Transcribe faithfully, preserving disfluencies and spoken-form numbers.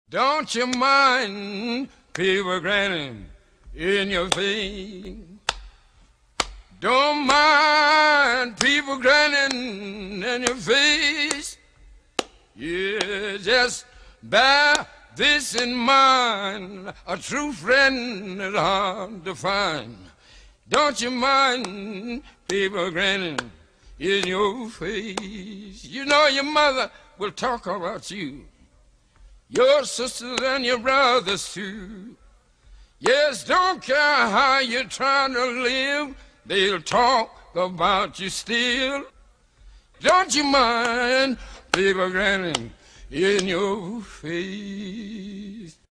Don't you mind people grinning in your face? Don't mind people grinning in your face. Yeah, just bear this in mind. A true friend is hard to find. Don't you mind people grinning in your face? You know your mother will talk about you, your sisters and your brothers too. Yes, don't care how you're trying to live, they'll talk about you still. Don't you mind people grinning in your face?